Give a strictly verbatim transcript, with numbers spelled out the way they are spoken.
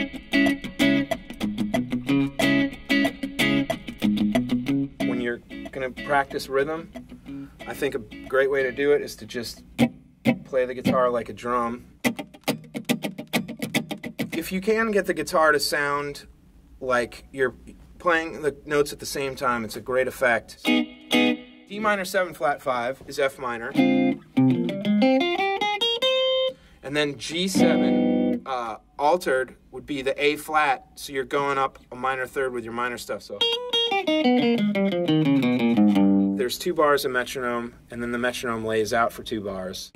When you're going to practice rhythm, I think a great way to do it is to just play the guitar like a drum. If you can get the guitar to sound like you're playing the notes at the same time, it's a great effect. D minor seven flat five is F minor. And then G seven uh, altered would be the A flat, so you're going up a minor third with your minor stuff. So there's two bars of metronome, and then the metronome lays out for two bars.